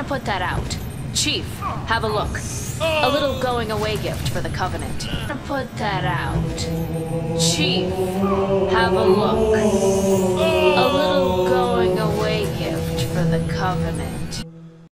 put that out. Chief, have a look. A little going-away gift for the Covenant. Put that out. Chief, have a look. A little going-away gift for the Covenant.